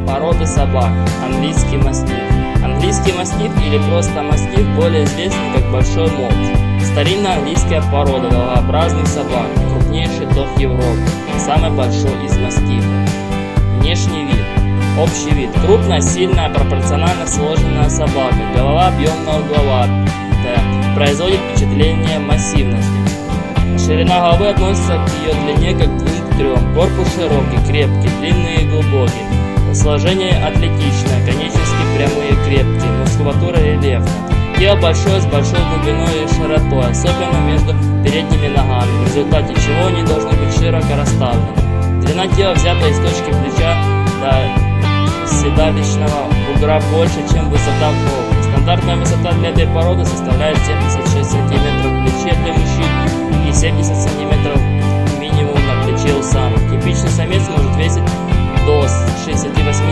Породы собак. Английский мастиф. Английский мастиф или просто мастиф более известный как большой молч. Старинная английская порода головообразных собак, крупнейший дог Европы, самый большой из мастифов. Внешний вид. Общий вид. Крупная, сильная, пропорционально сложенная собака. Голова объемная, угловатая. Производит впечатление массивности. Ширина головы относится к ее длине как к 2-3. Корпус широкий, крепкий, длинный и глубокий. Сложение атлетичное, конечности прямые и крепкие, мускулатура рельефная. Тело большое, с большой глубиной и широтой, особенно между передними ногами, в результате чего они должны быть широко расставлены. Длина тела взята из точки плеча до седалищного бугра больше, чем высота холки. Стандартная высота для этой породы составляет 76 см в плече для мужчин и 70 см минимум на плече у самок. Типичный самец может весить до 68-113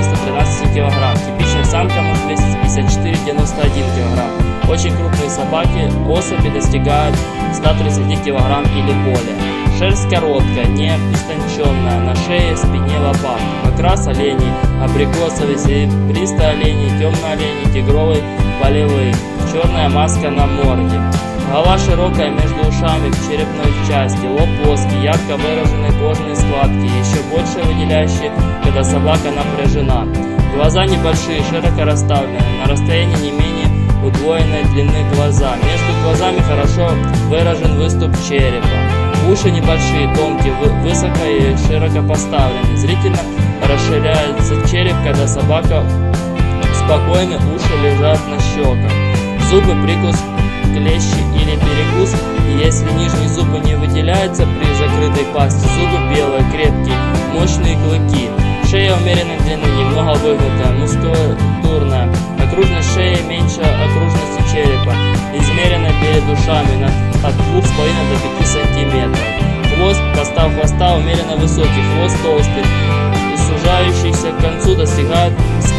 кг. Типичная самка может весить 54-91 кг. Очень крупные собаки, особи достигают 130 кг или более. Шерсть короткая, не истонченная, на шее, спине, лопатках. Окрас оленей, абрикосовый, серебристый оленей, темный оленей, тигровый, полевый. Черная маска на морде. Голова широкая между ушами в черепной части, лоб плоский, ярко выраженные кожные складки, еще больше выделяющие, когда собака напряжена. Глаза небольшие, широко расставлены, на расстоянии не менее удвоенной длины глаза. Между глазами хорошо выражен выступ черепа. Уши небольшие, тонкие, высоко и широко поставлены. Зрительно расширяется череп, когда собака спокойна, уши лежат на щеках. Зубы, прикус, клещи или перекус, и если нижние зубы не выделяются при закрытой пасти, зубы белые, крепкие, мощные клыки. Шея умеренной длины, немного выгнутая, мускулатурная. Окружность шеи меньше окружности черепа, измерена перед ушами от 2,5 до 5 см. Хвост, состав хвоста умеренно высокий, хвост толстый, сужающийся к концу достигает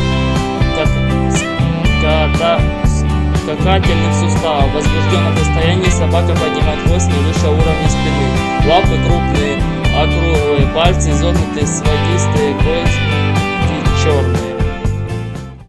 скакательных суставов. В возбужденном состоянии собака поднимает хвост не выше уровня спины. Лапы крупные, округлые, пальцы изогнутые, сводистые, когти черные.